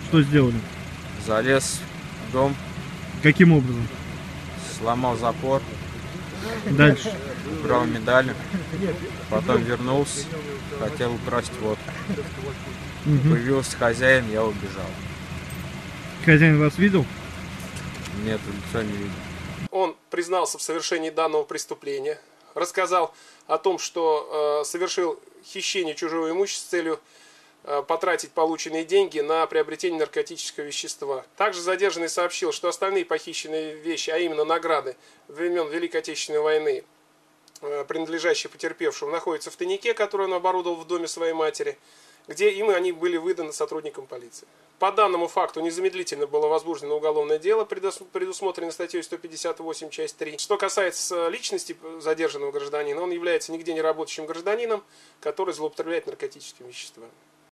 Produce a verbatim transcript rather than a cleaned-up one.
Что сделали? Залез в дом. Каким образом? Сломал запор. Дальше? Украл медали. Потом вернулся. Хотел украсть водку. Угу. Появился хозяин, я убежал. Хозяин вас видел? Нет, лица не видел. Он признался в совершении данного преступления, рассказал о том, что э, совершил хищение чужого имущества с целью э, потратить полученные деньги на приобретение наркотического вещества. Также задержанный сообщил, что остальные похищенные вещи, а именно награды времен Великой Отечественной войны, э, принадлежащие потерпевшему, находятся в тайнике, который он оборудовал в доме своей матери, где им они были выданы сотрудникам полиции. По данному факту незамедлительно было возбуждено уголовное дело, предусмотрено статьей сто пятьдесят восемь, часть три. Что касается личности задержанного гражданина, он является нигде не работающим гражданином, который злоупотребляет наркотическими веществами.